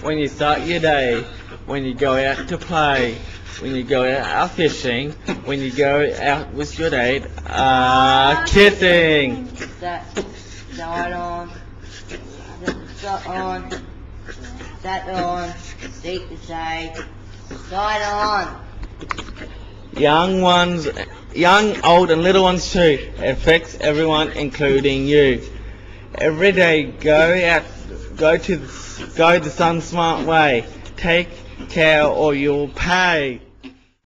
when you start your day, when you go out to play, when you go out fishing, when you go out with your date, kissing. Start on, set on, seat to say, start on. Young ones, young, old and little ones too. It affects everyone including you. Every day go the Sunsmart way. Take care or you'll pay.